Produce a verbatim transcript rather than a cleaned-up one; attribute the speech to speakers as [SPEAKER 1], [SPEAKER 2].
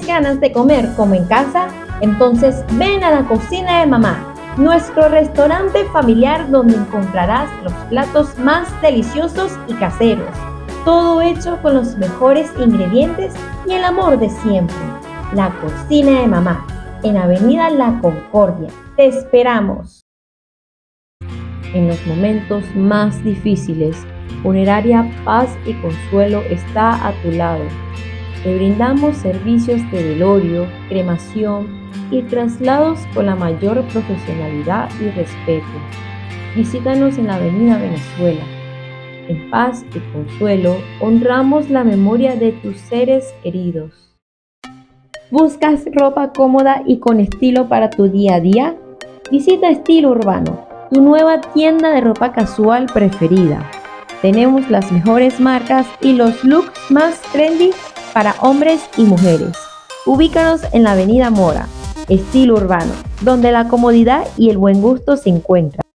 [SPEAKER 1] ganas de comer como en casa? Entonces ven a la cocina de mamá, nuestro restaurante familiar donde encontrarás los platos más deliciosos y caseros. Todo hecho con los mejores ingredientes y el amor de siempre. La cocina de mamá, en Avenida La Concordia. ¡Te esperamos! En los momentos más difíciles, Funeraria Paz y Consuelo está a tu lado. Te brindamos servicios de velorio, cremación y traslados con la mayor profesionalidad y respeto. Visítanos en la Avenida Venezuela. En Paz y Consuelo honramos la memoria de tus seres queridos. ¿Buscas ropa cómoda y con estilo para tu día a día? Visita Estilo Urbano, tu nueva tienda de ropa casual preferida. Tenemos las mejores marcas y los looks más trendy para hombres y mujeres. Ubícanos en la Avenida Mora, Estilo Urbano, donde la comodidad y el buen gusto se encuentran.